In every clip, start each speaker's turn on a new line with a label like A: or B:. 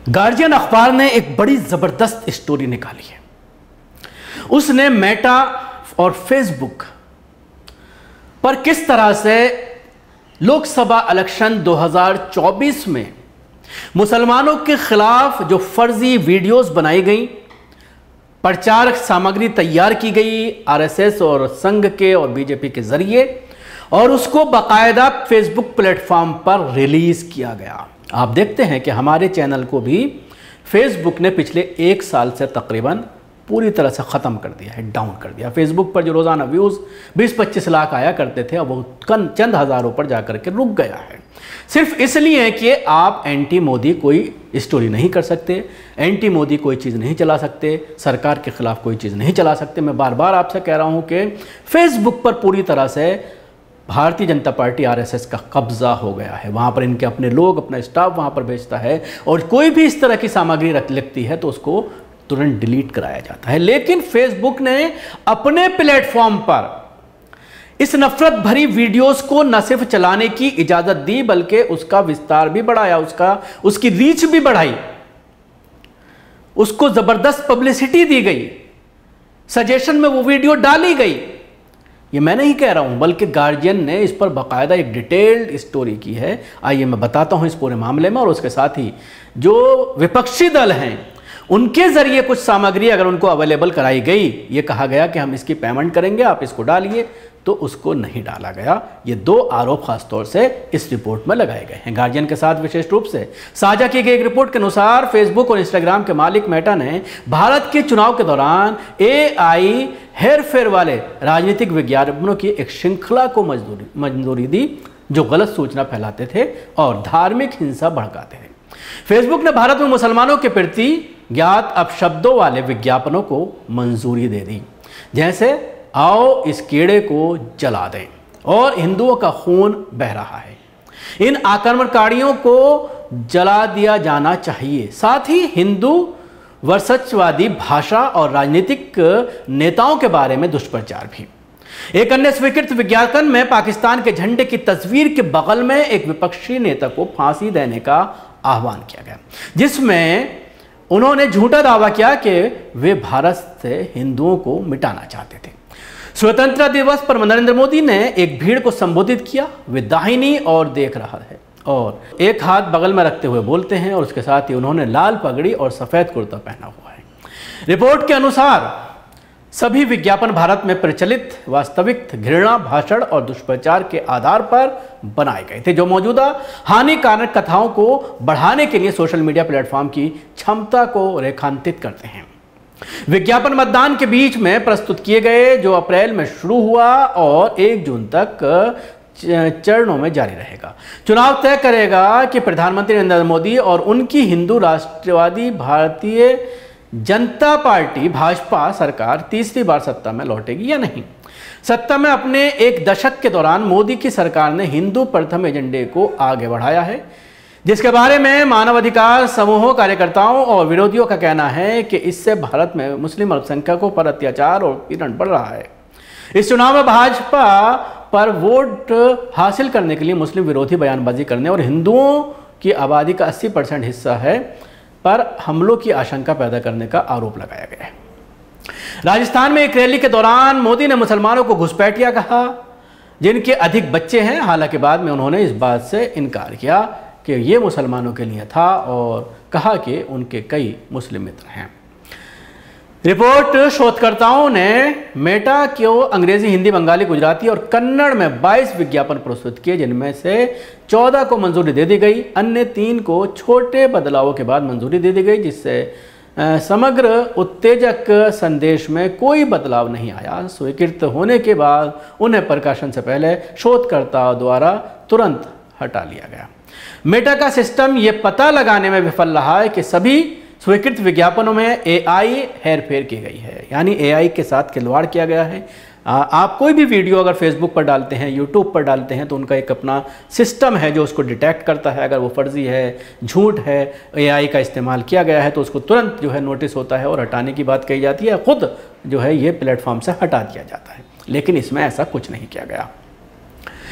A: Guardian अखबार ने एक बड़ी जबरदस्त स्टोरी निकाली है। उसने मेटा और फेसबुक पर किस तरह से लोकसभा इलेक्शन 2024 में मुसलमानों के खिलाफ जो फर्जी वीडियोस बनाई गई, प्रचार सामग्री तैयार की गई आरएसएस और संघ के और बीजेपी के जरिए, और उसको बाकायदा फेसबुक प्लेटफॉर्म पर रिलीज किया गया। आप देखते हैं कि हमारे चैनल को भी फेसबुक ने पिछले 1 साल से तकरीबन पूरी तरह से ख़त्म कर दिया है, डाउन कर दिया। फेसबुक पर जो रोज़ाना व्यूज़ 20-25 लाख आया करते थे, अब वो चंद हज़ारों पर जाकर के रुक गया है। सिर्फ इसलिए कि आप एंटी मोदी कोई स्टोरी नहीं कर सकते, एंटी मोदी कोई चीज़ नहीं चला सकते, सरकार के खिलाफ कोई चीज़ नहीं चला सकते। मैं बार बार आपसे कह रहा हूँ कि फेसबुक पर पूरी तरह से भारतीय जनता पार्टी आरएसएस का कब्जा हो गया है। वहाँ पर इनके अपने लोग, अपना स्टाफ वहाँ पर भेजता है, और कोई भी इस तरह की सामग्री लिखती है तो उसको तुरंत डिलीट कराया जाता है। लेकिन फेसबुक ने अपने प्लेटफॉर्म पर इस नफरत भरी वीडियोस को न सिर्फ चलाने की इजाज़त दी, बल्कि उसका विस्तार भी बढ़ाया, उसकी रीच भी बढ़ाई, उसको ज़बरदस्त पब्लिसिटी दी गई, सजेशन में वो वीडियो डाली गई। ये मैं नहीं कह रहा हूं, बल्कि गार्जियन ने इस पर बाकायदा एक डिटेल्ड स्टोरी की है। आइए मैं बताता हूं इस पूरे मामले में, और उसके साथ ही जो विपक्षी दल हैं उनके जरिए कुछ सामग्री अगर उनको अवेलेबल कराई गई, ये कहा गया कि हम इसकी पेमेंट करेंगे, आप इसको डालिए, तो उसको नहीं डाला गया। ये 2 आरोप खासतौर से इस रिपोर्ट में लगाए गए हैं। गार्जियन के साथ विशेष रूप से साझा की गई एक रिपोर्ट के अनुसार फेसबुक और इंस्टाग्राम के मालिक मेटा ने भारत के चुनाव के दौरान एआई हेरफेर वाले राजनीतिक विज्ञापनों की एक श्रृंखला को मंजूरी दी, जो गलत सूचना फैलाते थे और धार्मिक हिंसा भड़काते थे। फेसबुक ने भारत में मुसलमानों के प्रति ज्ञात अपशब्दों वाले विज्ञापनों को मंजूरी दे दी, जैसे आओ इस कीड़े को जला दें और हिंदुओं का खून बह रहा है, इन आक्रमणकारियों को जला दिया जाना चाहिए। साथ ही हिंदू वर्चस्ववादी भाषा और राजनीतिक नेताओं के बारे में दुष्प्रचार भी। एक अन्य स्वीकृत विज्ञापन में पाकिस्तान के झंडे की तस्वीर के बगल में एक विपक्षी नेता को फांसी देने का आह्वान किया गया, जिसमें उन्होंने झूठा दावा किया कि वे भारत से हिंदुओं को मिटाना चाहते थे। स्वतंत्रता दिवस पर नरेंद्र मोदी ने एक भीड़ को संबोधित किया। वे दाहिनी ओर देख रहा है और एक हाथ बगल में रखते हुए बोलते हैं, और उसके साथ ही उन्होंने लाल पगड़ी और सफेद कुर्ता पहना हुआ है। रिपोर्ट के अनुसार सभी विज्ञापन भारत में प्रचलित वास्तविक घृणा भाषण और दुष्प्रचार के आधार पर बनाए गए थे, जो मौजूदा हानिकारक कथाओं को बढ़ाने के लिए सोशल मीडिया प्लेटफॉर्म की क्षमता को रेखांकित करते हैं। विज्ञापन मतदान के बीच में प्रस्तुत किए गए, जो अप्रैल में शुरू हुआ और 1 जून तक चरणों में जारी रहेगा। चुनाव तय करेगा कि प्रधानमंत्री नरेंद्र मोदी और उनकी हिंदू राष्ट्रवादी भारतीय जनता पार्टी भाजपा सरकार तीसरी बार सत्ता में लौटेगी या नहीं। सत्ता में अपने 1 दशक के दौरान मोदी की सरकार ने हिंदू प्रथम एजेंडे को आगे बढ़ाया है, जिसके बारे में मानवाधिकार समूहों, कार्यकर्ताओं और विरोधियों का कहना है कि इससे भारत में मुस्लिम अल्पसंख्यकों पर अत्याचार और पीड़न बढ़ रहा है। इस चुनाव में भाजपा पर वोट हासिल करने के लिए मुस्लिम विरोधी बयानबाजी करने और हिंदुओं की आबादी का 80% हिस्सा है पर हमलों की आशंका पैदा करने का आरोप लगाया गया है। राजस्थान में एक रैली के दौरान मोदी ने मुसलमानों को घुसपैठिया कहा, जिनके अधिक बच्चे हैं। हालांकि बाद में उन्होंने इस बात से इनकार किया कि ये मुसलमानों के लिए था और कहा कि उनके कई मुस्लिम मित्र हैं। रिपोर्ट शोधकर्ताओं ने मेटा को अंग्रेजी, हिंदी, बंगाली, गुजराती और कन्नड़ में 22 विज्ञापन प्रस्तुत किए, जिनमें से 14 को मंजूरी दे दी गई। अन्य 3 को छोटे बदलावों के बाद मंजूरी दे दी गई, जिससे समग्र उत्तेजक संदेश में कोई बदलाव नहीं आया। स्वीकृत होने के बाद उन्हें प्रकाशन से पहले शोधकर्ताओं द्वारा तुरंत हटा लिया गया। मेटा का सिस्टम यह पता लगाने में विफल रहा है कि सभी स्वीकृत विज्ञापनों में एआई हेरफेर की गई है, यानी एआई के साथ खिलवाड़ किया गया है। आप कोई भी वीडियो अगर फेसबुक पर डालते हैं, यूट्यूब पर डालते हैं, तो उनका एक अपना सिस्टम है जो उसको डिटेक्ट करता है। अगर वो फर्जी है, झूठ है, एआई का इस्तेमाल किया गया है, तो उसको तुरंत जो है नोटिस होता है और हटाने की बात कही जाती है। खुद जो है ये प्लेटफॉर्म से हटा दिया जाता है, लेकिन इसमें ऐसा कुछ नहीं किया गया।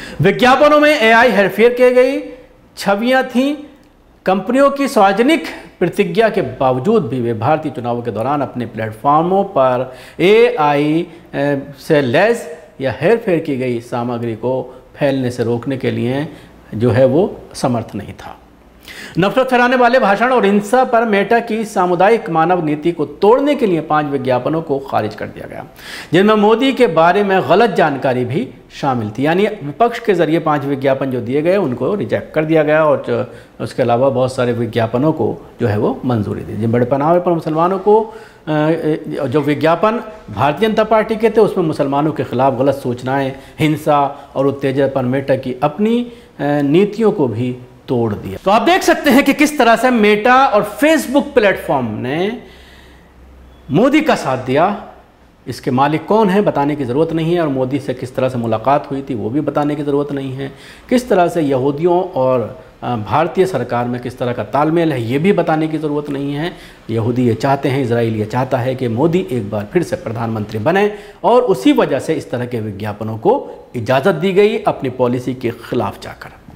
A: विज्ञापनों में एआई हेरफेर की गई छवियां थीं, कंपनियों की सार्वजनिक प्रतिज्ञा के बावजूद भी वे भारतीय चुनावों के दौरान अपने प्लेटफॉर्मों पर AI से लैस या हेरफेर की गई सामग्री को फैलने से रोकने के लिए जो है वो समर्थ नहीं था। नफरत फैलाने वाले भाषण और हिंसा पर मेटा की सामुदायिक मानव नीति को तोड़ने के लिए 5 विज्ञापनों को खारिज कर दिया गया, जिनमें मोदी के बारे में गलत जानकारी भी शामिल थी। यानी विपक्ष के जरिए 5 विज्ञापन जो दिए गए उनको रिजेक्ट कर दिया गया और उसके अलावा बहुत सारे विज्ञापनों को जो है वो मंजूरी दी। जिन बड़े पनाहे पर मुसलमानों को जो विज्ञापन भारतीय जनता पार्टी के थे उसमें मुसलमानों के खिलाफ गलत सूचनाएं, हिंसा और उत्तेजना पर मेटा की अपनी नीतियों को भी तोड़ दिया। तो आप देख सकते हैं कि किस तरह से मेटा और फेसबुक प्लेटफॉर्म ने मोदी का साथ दिया। इसके मालिक कौन है बताने की ज़रूरत नहीं है, और मोदी से किस तरह से मुलाकात हुई थी वो भी बताने की ज़रूरत नहीं है। किस तरह से यहूदियों और भारतीय सरकार में किस तरह का तालमेल है ये भी बताने की ज़रूरत नहीं है। यहूदी ये चाहते हैं, इजराइल ये चाहता है कि मोदी एक बार फिर से प्रधानमंत्री बने, और उसी वजह से इस तरह के विज्ञापनों को इजाज़त दी गई अपनी पॉलिसी के खिलाफ जाकर।